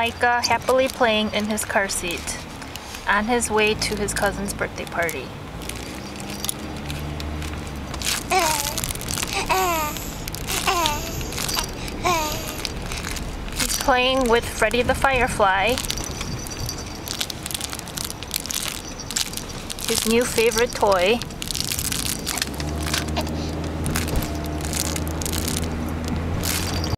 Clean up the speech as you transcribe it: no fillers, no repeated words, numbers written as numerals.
Micah happily playing in his car seat on his way to his cousin's birthday party. He's playing with Freddy the Firefly, his new favorite toy.